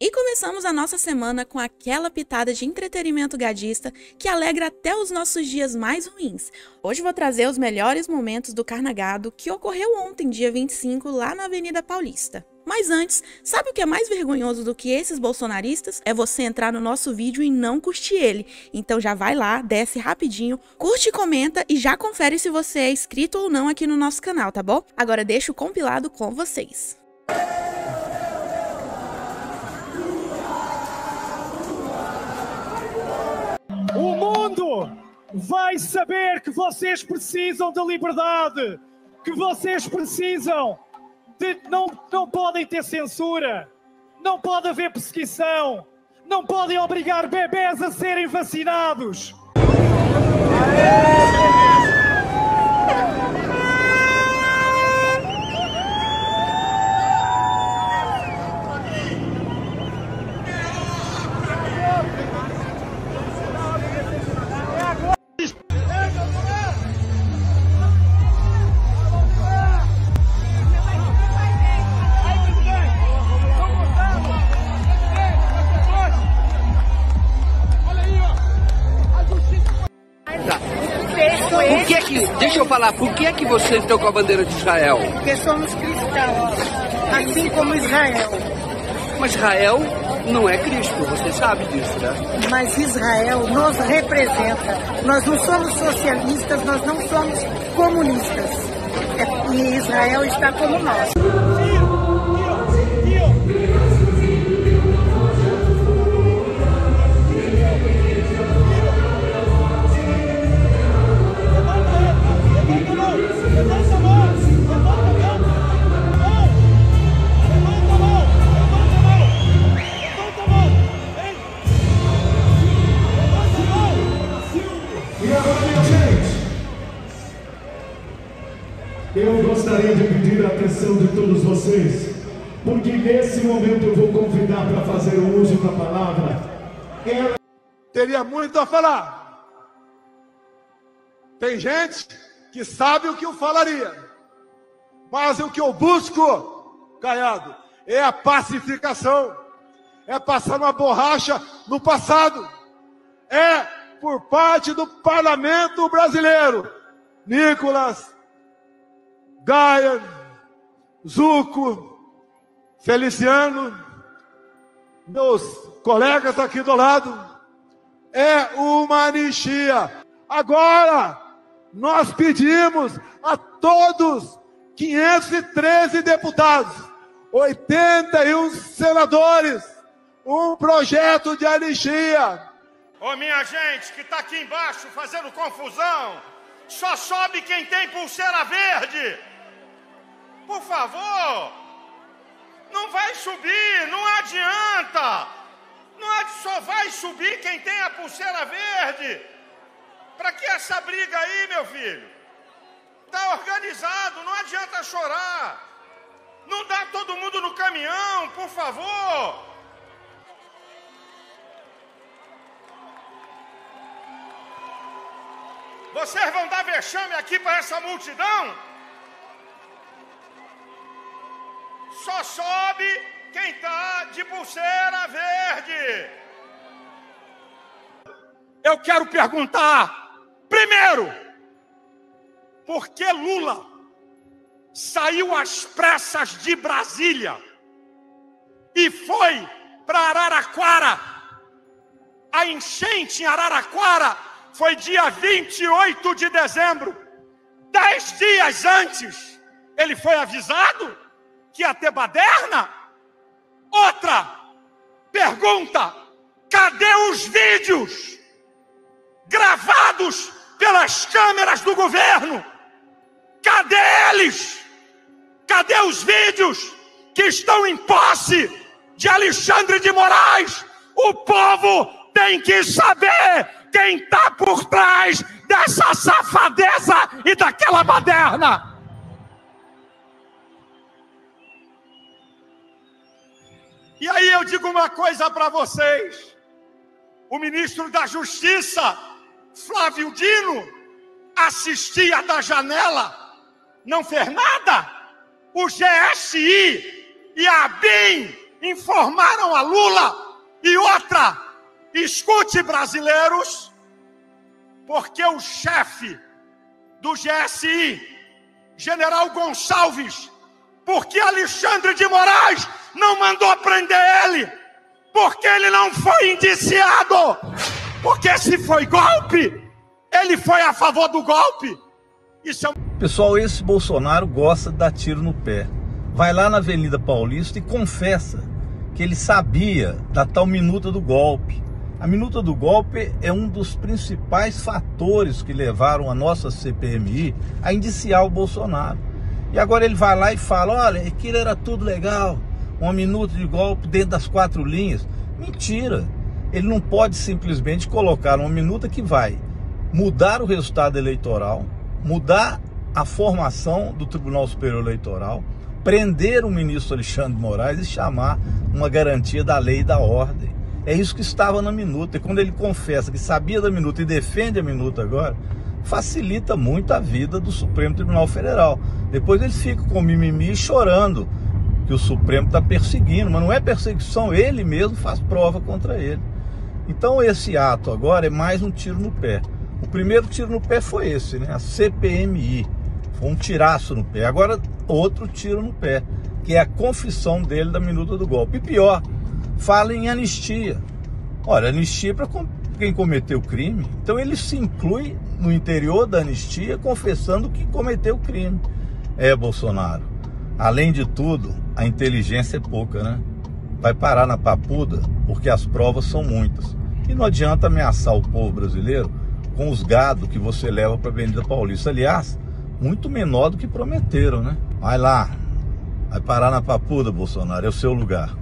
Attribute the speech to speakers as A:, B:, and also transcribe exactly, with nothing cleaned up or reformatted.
A: E começamos a nossa semana com aquela pitada de entretenimento gadista que alegra até os nossos dias mais ruins. Hoje vou trazer os melhores momentos do Carnagado que ocorreu ontem, dia vinte e cinco, lá na Avenida Paulista. Mas antes, sabe o que é mais vergonhoso do que esses bolsonaristas? É você entrar no nosso vídeo e não curtir ele. Então já vai lá, desce rapidinho, curte e comenta e já confere se você é inscrito ou não aqui no nosso canal, tá bom? Agora deixa o compilado com vocês.
B: O mundo vai saber que vocês precisam de liberdade, que vocês precisam de... Não, não podem ter censura, não pode haver perseguição, não podem obrigar bebés a serem vacinados.
C: Por que que, deixa eu falar, por que que vocês estão com a bandeira de Israel?
D: Porque somos cristãos, assim como Israel.
C: Mas Israel não é Cristo, você sabe disso, né?
D: Mas Israel nos representa. Nós não somos socialistas, nós não somos comunistas. É, e Israel está como nós.
E: Eu gostaria de pedir a atenção de todos vocês, porque nesse momento eu vou convidar para fazer o uso da palavra. Ela
F: teria muito a falar. Tem gente que sabe o que eu falaria, mas o que eu busco, Caiado, é a pacificação, é passar uma borracha no passado, é por parte do parlamento brasileiro. Nicolas, Gaia, Zuco, Feliciano, meus colegas aqui do lado, é uma anistia. Agora, nós pedimos a todos, quinhentos e treze deputados, oitenta e um senadores, um projeto de anistia.
G: Ô minha gente que está aqui embaixo fazendo confusão, só sobe quem tem pulseira verde. Por favor, não vai subir, não adianta. Não ad... Só vai subir quem tem a pulseira verde. Para que essa briga aí, meu filho? Tá organizado, não adianta chorar. Não dá todo mundo no caminhão, por favor. Vocês vão dar vexame aqui para essa multidão? Só sobe quem está de pulseira verde. Eu quero perguntar, primeiro, por que Lula saiu às pressas de Brasília e foi para Araraquara? A enchente em Araraquara foi dia vinte e oito de dezembro. Dez dias antes, ele foi avisado que ia ter baderna? Outra pergunta: cadê os vídeos gravados pelas câmeras do governo? Cadê eles? Cadê os vídeos que estão em posse de Alexandre de Moraes? O povo tem que saber quem está por trás dessa safadeza e daquela baderna. E aí eu digo uma coisa para vocês. O ministro da Justiça, Flávio Dino, assistia da janela, não fez nada. O G S I e a ABIN informaram a Lula. E outra, escute, brasileiros, porque o chefe do G S I, General Gonçalves, porque Alexandre de Moraes não mandou prender ele, porque ele não foi indiciado, porque se foi golpe, ele foi a favor do golpe. Isso é...
H: Pessoal, esse Bolsonaro gosta de dar tiro no pé. Vai lá na Avenida Paulista e confessa que ele sabia da tal minuta do golpe. A minuta do golpe é um dos principais fatores que levaram a nossa C P M I a indiciar o Bolsonaro. E agora ele vai lá e fala, olha, aquilo era tudo legal, uma minuta de golpe dentro das quatro linhas. Mentira! Ele não pode simplesmente colocar uma minuta que vai mudar o resultado eleitoral, mudar a formação do Tribunal Superior Eleitoral, prender o ministro Alexandre de Moraes e chamar uma garantia da lei e da ordem. É isso que estava na minuta. E quando ele confessa que sabia da minuta e defende a minuta agora, facilita muito a vida do Supremo Tribunal Federal. Depois eles ficam com mimimi chorando que o Supremo está perseguindo, mas não é perseguição, ele mesmo faz prova contra ele. Então esse ato agora é mais um tiro no pé. O primeiro tiro no pé foi esse, né? A C P M I. Foi um tiraço no pé. Agora outro tiro no pé, que é a confissão dele da minuta do golpe. E pior, fala em anistia. Olha, anistia para quem cometeu crime. Então ele se inclui no interior da anistia confessando que cometeu crime. É, Bolsonaro, além de tudo, a inteligência é pouca, né? Vai parar na papuda porque as provas são muitas. E não adianta ameaçar o povo brasileiro com os gados que você leva para a Avenida Paulista. Aliás, muito menor do que prometeram, né? Vai lá, vai parar na papuda, Bolsonaro, é o seu lugar.